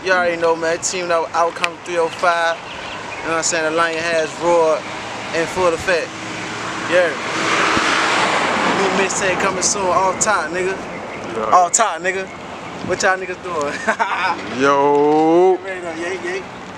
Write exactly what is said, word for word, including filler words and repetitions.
You already know, man. Team out AppleCounty three oh five. You know what I'm saying? The lion has roared in full effect. Yeah. New mixtape coming soon. All top, nigga. Yeah. All top, nigga. What y'all niggas doing? Yo. Ready now, yay, yay.